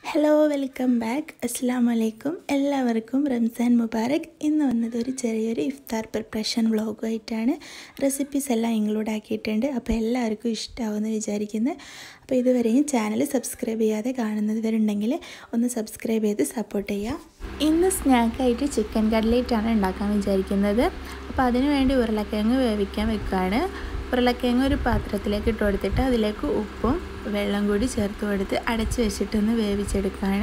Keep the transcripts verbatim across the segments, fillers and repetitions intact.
Hello welcome back. അസ്സലാമു അലൈക്കും. എല്ലാവർക്കും റംസാൻ മുബാറക്. ഇന്ന് വന്നത് ഒരു ചെറിയൊരു ഇഫ്താർ പ്രിപ്പറേഷൻ വ്ളോഗുമായിട്ടാണ്. റെസിപ്പീസ് എല്ലാം ഇൻക്ലൂഡ് ആക്കിയിട്ടുണ്ട്. അപ്പോൾ എല്ലാവർക്കും ഇഷ്ടമാവുമെന്ന് വിചാരിക്കുന്നത്. അപ്പോൾ ഇതുവരെയും ചാനൽ സബ്സ്ക്രൈബ് ചെയ്യാതെ കാണുന്നവരുണ്ടെങ്കിൽ ഒന്ന് സബ്സ്ക്രൈബ് ചെയ്ത് സപ്പോർട്ട് ചെയ്യുക. ഇന്ന് സ്നാക്കായിട്ട് ചിക്കൻ കട്ട്ലേറ്റ് ആണ് ഉണ്ടാക്കാൻ വിചാരിക്കുന്നത്. അപ്പോൾ അതിനു വേണ്ടി ഉരുളക്കിഴങ്ങ് വേവിക്കാൻ വെക്കുകയാണ്. ഉരുളക്കിഴങ്ങ് ഒരു പാത്രത്തിലേക്ക് ഇട്ട് കൊടുത്തിട്ട് അതിലേക്ക് ഉപ്പും വെള്ളം കൂടി ചേർത്ത് കൊടുത്ത് അടച്ച് വെച്ചിട്ടൊന്ന് വേവിച്ചെടുക്കുകയാണ്.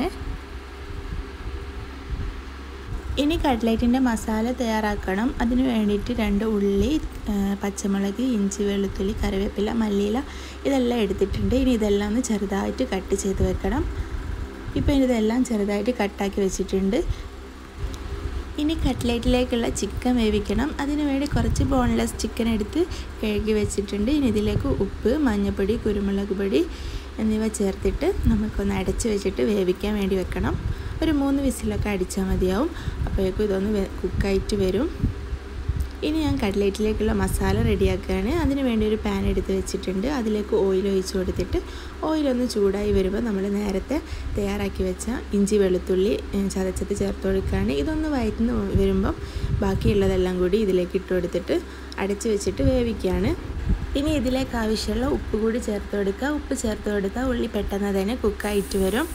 ഇനി കട്ട്ലേറ്റിൻ്റെ മസാല തയ്യാറാക്കണം. അതിന് വേണ്ടിയിട്ട് രണ്ട് ഉള്ളി, പച്ചമുളക്, ഇഞ്ചി, വെളുത്തുള്ളി, കറിവേപ്പില, മല്ലിയില ഇതെല്ലാം എടുത്തിട്ടുണ്ട്. ഇനി ഇതെല്ലാം ഒന്ന് ചെറുതായിട്ട് കട്ട് ചെയ്ത് വെക്കണം. ഇപ്പോൾ ഇതെല്ലാം ചെറുതായിട്ട് കട്ടാക്കി വെച്ചിട്ടുണ്ട്. ഇനി കട്ട്ലേറ്റിലേക്കുള്ള ചിക്കൻ വേവിക്കണം. അതിനു വേണ്ടി കുറച്ച് ബോൺലെസ് ചിക്കൻ എടുത്ത് കഴുകി വെച്ചിട്ടുണ്ട്. ഇനി ഇതിലേക്ക് ഉപ്പ്, മഞ്ഞൾപ്പൊടി, കുരുമുളക് പൊടി എന്നിവ ചേർത്തിട്ട് നമുക്കൊന്ന് അടച്ച് വെച്ചിട്ട് വേവിക്കാൻ വേണ്ടി വെക്കണം. ഒരു മൂന്ന് വിസിലൊക്കെ അടിച്ചാൽ മതിയാവും. അപ്പോഴേക്കും ഇതൊന്ന് കുക്കായിട്ട് വരും. ഇനി ഞാൻ കട്ട്ലേറ്റിലേക്കുള്ള മസാല റെഡിയാക്കുകയാണ്. അതിന് വേണ്ടി ഒരു പാൻ എടുത്ത് വെച്ചിട്ടുണ്ട്. അതിലേക്ക് ഓയിൽ ഒഴിച്ച് കൊടുത്തിട്ട് ഓയിലൊന്ന് ചൂടായി വരുമ്പോൾ നമ്മൾ നേരത്തെ തയ്യാറാക്കി വെച്ച ഇഞ്ചി, വെളുത്തുള്ളി ചതച്ചത് ചേർത്ത് കൊടുക്കുകയാണ്. ഇതൊന്ന് വഴറ്റുന്ന വരുമ്പം ബാക്കിയുള്ളതെല്ലാം കൂടി ഇതിലേക്ക് ഇട്ട് കൊടുത്തിട്ട് അടച്ച് വെച്ചിട്ട് വേവിക്കുകയാണ്. ഇനി ഇതിലേക്ക് ആവശ്യമുള്ള ഉപ്പ് കൂടി ചേർത്ത് കൊടുക്കുക. ഉപ്പ് ചേർത്ത് കൊടുത്താൽ ഉള്ളി പെട്ടെന്ന് തന്നെ കുക്കായിട്ട് വരും.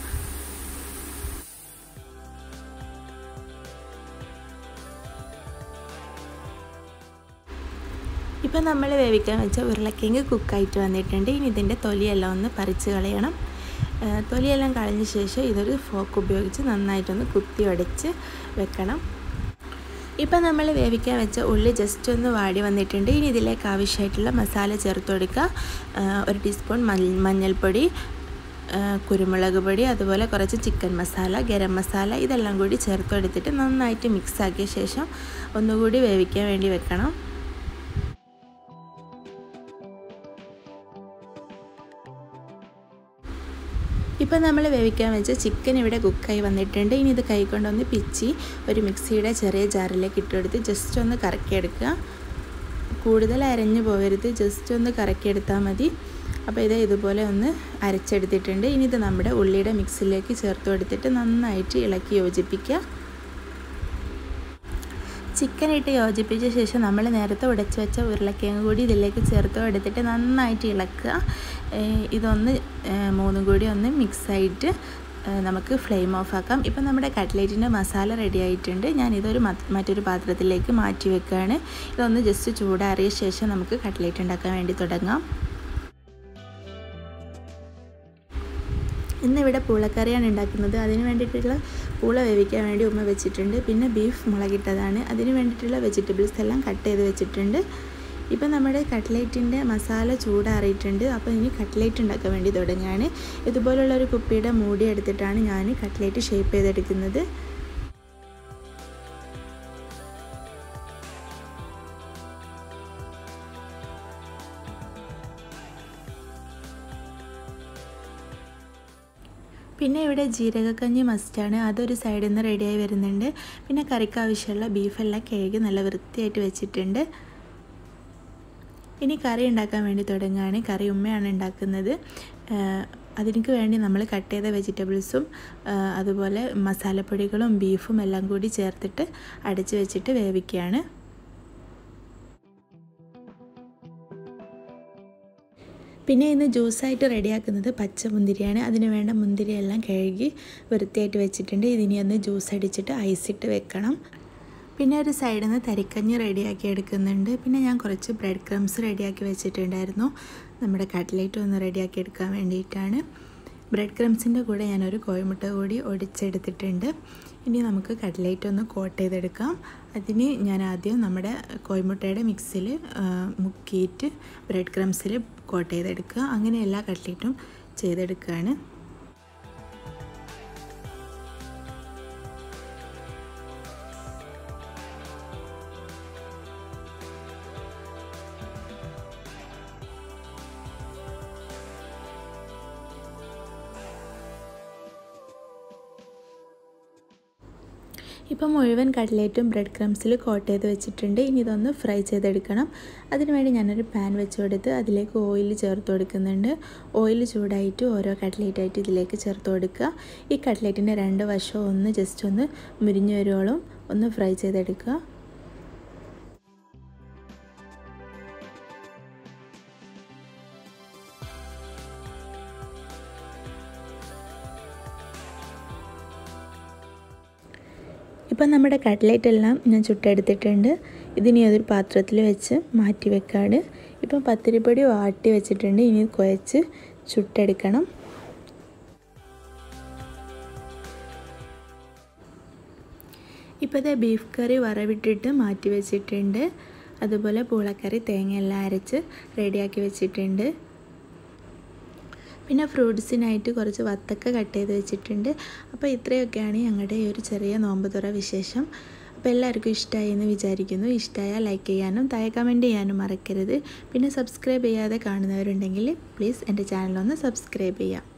ഇപ്പോൾ നമ്മൾ വേവിക്കാൻ വെച്ച ഉരുളക്കിഴങ്ങ് കുക്കായിട്ട് വന്നിട്ടുണ്ട്. ഇനി ഇതിൻ്റെ തൊലിയെല്ലാം ഒന്ന് പറിച്ച് കളയണം. തൊലിയെല്ലാം കളഞ്ഞ ശേഷം ഇതൊരു ഫോക്ക് ഉപയോഗിച്ച് നന്നായിട്ടൊന്ന് കുത്തി ഉടച്ച് വെക്കണം. ഇപ്പോൾ നമ്മൾ വേവിക്കാൻ വെച്ച ഉള്ളി ജസ്റ്റ് ഒന്ന് വാടി വന്നിട്ടുണ്ട്. ഇനി ഇതിലേക്ക് ആവശ്യമായിട്ടുള്ള മസാല ചേർത്ത് കൊടുക്കുക. ഒരു ടീസ്പൂൺ മഞ്ഞൾപ്പൊടി, കുരുമുളക് പൊടി, അതുപോലെ കുറച്ച് ചിക്കൻ മസാല, ഗരം മസാല ഇതെല്ലാം കൂടി ചേർത്ത് കൊടുത്തിട്ട് നന്നായിട്ട് മിക്സ് ആക്കിയ ശേഷം ഒന്നുകൂടി വേവിക്കാൻ വേണ്ടി വെക്കണം. ഇപ്പോൾ നമ്മൾ വേവിക്കാൻ വെച്ച ചിക്കൻ ഇവിടെ കുക്കായി വന്നിട്ടുണ്ട്. ഇനി ഇത് കൈകൊണ്ടൊന്ന് പിച്ചി ഒരു മിക്സിയുടെ ചെറിയ ജാറിലേക്ക് ഇട്ടെടുത്ത് ജസ്റ്റ് ഒന്ന് കറക്കിയെടുക്കുക. കൂടുതൽ അരഞ്ഞു പോകരുത്, ജസ്റ്റ് ഒന്ന് കറക്കിയെടുത്താൽ മതി. അപ്പോൾ ഇത് ഇതുപോലെ ഒന്ന് അരച്ചെടുത്തിട്ടുണ്ട്. ഇനി ഇത് നമ്മുടെ ഉള്ളിയുടെ മിക്സിലേക്ക് ചേർത്ത് കൊടുത്തിട്ട് നന്നായിട്ട് ഇളക്കി യോജിപ്പിക്കുക. ചിക്കൻ ഇട്ട് യോജിപ്പിച്ച ശേഷം നമ്മൾ നേരത്തെ ഉടച്ച് വെച്ച ഉരുളക്കിഴങ്ങ് കൂടി ഇതിലേക്ക് ചേർത്ത് എടുത്തിട്ട് നന്നായിട്ട് ഇളക്കുക. ഇതൊന്ന് മൂന്നും കൂടി ഒന്ന് മിക്സായിട്ട് നമുക്ക് ഫ്ലെയിം ഓഫ് ആക്കാം. ഇപ്പം നമ്മുടെ കട്ട്ലേറ്റിൻ്റെ മസാല റെഡി ആയിട്ടുണ്ട്. ഞാനിതൊരു മറ്റൊരു പാത്രത്തിലേക്ക് മാറ്റി വെക്കുകയാണ്. ഇതൊന്ന് ജസ്റ്റ് ചൂടാറിയ ശേഷം നമുക്ക് കട്ട്ലേറ്റ് ഉണ്ടാക്കാൻ വേണ്ടി തുടങ്ങാം. ഇന്നിവിടെ പൂളക്കറിയാണ് ഉണ്ടാക്കുന്നത്. അതിന് വേണ്ടിയിട്ടുള്ള പൂള വേവിക്കാൻ വേണ്ടി ഉമ്മ വെച്ചിട്ടുണ്ട്. പിന്നെ ബീഫ് മുളകിട്ടതാണ്. അതിന് വേണ്ടിയിട്ടുള്ള വെജിറ്റബിൾസ് എല്ലാം കട്ട് ചെയ്ത് വെച്ചിട്ടുണ്ട്. ഇപ്പം നമ്മുടെ കട്ട്ലേറ്റിൻ്റെ മസാല ചൂടാറിയിട്ടുണ്ട്. അപ്പോൾ ഇനി കട്ട്ലേറ്റ് ഉണ്ടാക്കാൻ വേണ്ടി തുടങ്ങുകയാണ്. ഇതുപോലുള്ള ഒരു കുപ്പിയുടെ മൂടി എടുത്തിട്ടാണ് ഞാൻ കട്ട്ലേറ്റ് ഷേപ്പ് ചെയ്തെടുക്കുന്നത്. പിന്നെ ഇവിടെ ജീരകക്കഞ്ഞി മസ്റ്റാണ്. അതൊരു സൈഡിൽ നിന്ന് റെഡിയായി വരുന്നുണ്ട്. പിന്നെ കറിക്ക് ആവശ്യമുള്ള ബീഫെല്ലാം കഴുകി നല്ല വൃത്തിയായിട്ട് വെച്ചിട്ടുണ്ട്. ഇനി കറി ഉണ്ടാക്കാൻ വേണ്ടി തുടങ്ങുകയാണ്. കറി ഉമ്മയാണ് ഉണ്ടാക്കുന്നത്. അതിനു വേണ്ടി നമ്മൾ കട്ട് ചെയ്ത വെജിറ്റബിൾസും അതുപോലെ മസാലപ്പൊടികളും ബീഫും എല്ലാം കൂടി ചേർത്തിട്ട് അടച്ച് വെച്ചിട്ട് വേവിക്കുകയാണ്. പിന്നെ ഇന്ന് ജ്യൂസായിട്ട് റെഡിയാക്കുന്നത് പച്ച മുന്തിരിയാണ്. അതിന് വേണ്ട മുന്തിരിയെല്ലാം കഴുകി വൃത്തിയായിട്ട് വെച്ചിട്ടുണ്ട്. ഇതിനി ഒന്ന് ജ്യൂസ് അടിച്ചിട്ട് ഐസിട്ട് വെക്കണം. പിന്നെ ഒരു സൈഡിൽ നിന്ന് തരിക്കഞ്ഞി റെഡിയാക്കി എടുക്കുന്നുണ്ട്. പിന്നെ ഞാൻ കുറച്ച് ബ്രെഡ് ക്രംസ് റെഡിയാക്കി വെച്ചിട്ടുണ്ടായിരുന്നു. നമ്മുടെ കട്ട്ലേറ്റ് ഒന്ന് റെഡിയാക്കി എടുക്കാൻ വേണ്ടിയിട്ടാണ്. ബ്രെഡ് ക്രംസിൻ്റെ കൂടെ ഞാനൊരു കോഴിമുട്ട കൂടി ഒടിച്ചെടുത്തിട്ടുണ്ട്. ഇനി നമുക്ക് കട്ട്ലേറ്റ് ഒന്ന് കോട്ട് ചെയ്തെടുക്കാം. അതിന് ഞാൻ ആദ്യം നമ്മുടെ കോഴിമുട്ടയുടെ മിക്സിൽ മുക്കിയിട്ട് ബ്രെഡ് ക്രംസിൽ കോട്ട് ചെയ്തെടുക്കുക. അങ്ങനെ എല്ലാ കട്ട്ലേറ്റും ചെയ്തെടുക്കുകയാണ്. ഇപ്പോൾ മുഴുവൻ കട്ട്ലേറ്റും ബ്രെഡ് ക്രംസിൽ കോട്ട് ചെയ്ത് വെച്ചിട്ടുണ്ട്. ഇനി ഇതൊന്ന് ഫ്രൈ ചെയ്തെടുക്കണം. അതിനുവേണ്ടി ഞാനൊരു പാൻ വെച്ച് കൊടുത്ത് അതിലേക്ക് ഓയിൽ ചേർത്ത് കൊടുക്കുന്നുണ്ട്. ഓയിൽ ചൂടായിട്ട് ഓരോ കട്ട്ലേറ്റായിട്ട് ഇതിലേക്ക് ചേർത്ത് കൊടുക്കുക. ഈ കട്ട്ലേറ്റിൻ്റെ രണ്ട് വശവും ഒന്ന് ജസ്റ്റ് ഒന്ന് മുരിഞ്ഞു വരുവോളം ഒന്ന് ഫ്രൈ ചെയ്തെടുക്കുക. ഇപ്പം നമ്മുടെ കട്ട്ലേറ്റ് എല്ലാം ഞാൻ ചുട്ടെടുത്തിട്ടുണ്ട്. ഇതിനി അതൊരു പാത്രത്തിൽ വെച്ച് മാറ്റി വെക്കാട്. ഇപ്പം പത്തിരിപ്പൊടി വാട്ടി വെച്ചിട്ടുണ്ട്. ഇനി കുഴച്ച് ചുട്ടെടുക്കണം. ഇപ്പോൾ ഇത് ബീഫ് കറി വറവിട്ടിട്ട് മാറ്റി വെച്ചിട്ടുണ്ട്. അതുപോലെ പൂളക്കറി തേങ്ങ എല്ലാം അരച്ച് റെഡിയാക്കി വെച്ചിട്ടുണ്ട്. പിന്നെ ഫ്രൂട്ട്സിനായിട്ട് കുറച്ച് വത്തക്ക കട്ട് ചെയ്ത് വെച്ചിട്ടുണ്ട്. അപ്പോൾ ഇത്രയൊക്കെയാണ് ഞങ്ങളുടെ ഈ ഒരു ചെറിയ നോമ്പ് തുറ വിശേഷം. അപ്പോൾ എല്ലാവർക്കും ഇഷ്ടമായി എന്ന് വിചാരിക്കുന്നു. ഇഷ്ടമായാൽ ലൈക്ക് ചെയ്യാനും താഴെ കമൻറ്റ് ചെയ്യാനും മറക്കരുത്. പിന്നെ സബ്സ്ക്രൈബ് ചെയ്യാതെ കാണുന്നവരുണ്ടെങ്കിൽ പ്ലീസ് എൻ്റെ ചാനലൊന്ന് സബ്സ്ക്രൈബ് ചെയ്യാം.